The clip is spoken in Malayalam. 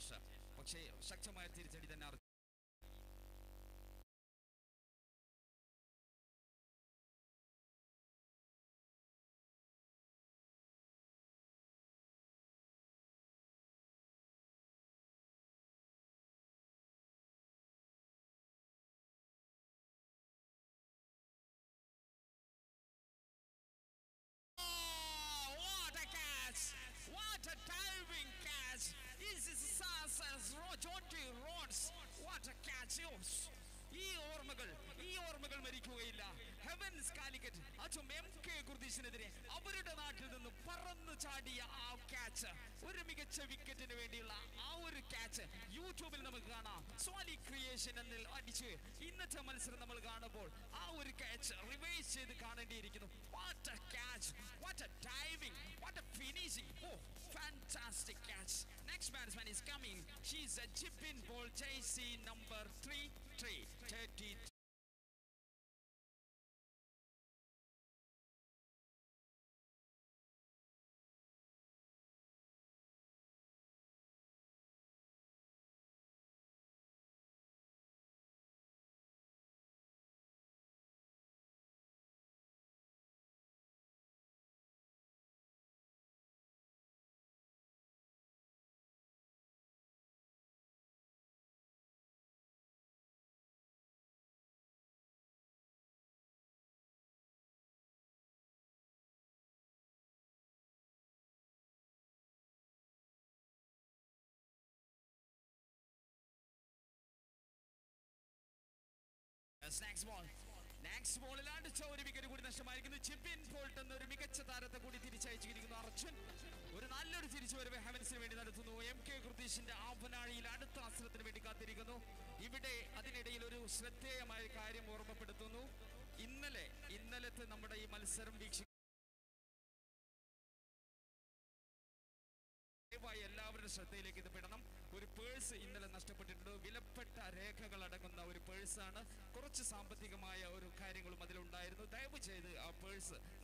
ശേഷം. പക്ഷേ ശക്തമായ തിരിച്ചടി തന്നെ What a diving catch! This is Sasas Jonty Rods. What a catch! ഈ ഓർമ്മകൾ മരിക്കുകയില്ല. ഹെവൻസ് കാലിക്കറ്റ് അച്ഛൻ MK കുർദിഷിനെതിരെ അവരുടെ നാട്ടിൽ നിന്ന് പറന്നു ചാടിയ ആ ക്യാച്ച്, ഒരു മികച്ച വിക്കറ്റിന് വേണ്ടിയുള്ള ആ ഒരു ക്യാച്ച് യൂട്യൂബിൽ നമുക്ക് കാണാം. സോലി ക്രിയേഷൻ എന്നിൽ അടിച്ച് ഇന്നത്തെ മത്സരം നമ്മൾ കാണുമ്പോൾ ആ ഒരു ക്യാച്ച് റിവൈസ് ചെയ്ത് കാണേണ്ടിയിരിക്കുന്നു. What a catch! What a diving! What a finishing! Oh, fantastic catch! Next batsman is coming. She's a chip-in ball, JC number 33. Next ബോളിൽ അടിച്ച ഒരു വിക്കറ്റ് കൂടി നഷ്ടമായിരിക്കുന്നു. ചിപ്പിൻ ബോൾട്ട് എന്നൊരു മികച്ച താരത്തെ കൂടി തിരിച്ചയച്ചിരിക്കുന്നു അർജുൻ. ഒരു നല്ലൊരു തിരിച്ചുവരവ് ഹെവൻസിന് വേണ്ടി നടത്തുന്നു. MK കുർദിഷിന്റെ ആവനാഴിയിൽ അടുത്ത അവസരത്തിന് വേണ്ടി കാത്തിരിക്കുന്നു. ഇവിടെ അതിനിടയിൽ ഒരു ശ്രദ്ധേയമായ കാര്യം ഓർമ്മപ്പെടുത്തുന്നു. ഇന്നലത്തെ നമ്മുടെ ഈ മത്സരം എല്ലാവരുടെ ശ്രദ്ധയിലേക്ക് ഇത് പെടണം. ഒരു പേഴ്സ് ഇന്നലെ നഷ്ടപ്പെട്ടിട്ടുണ്ട്. വിലപ്പെട്ട രേഖകൾ അടങ്ങുന്ന ഒരു പേഴ്സാണ്. കുറച്ച് സാമ്പത്തികമായ ഒരു കാര്യങ്ങളും അതിലുണ്ടായിരുന്നു. ദയവ് ചെയ്ത് ആ പേഴ്സ്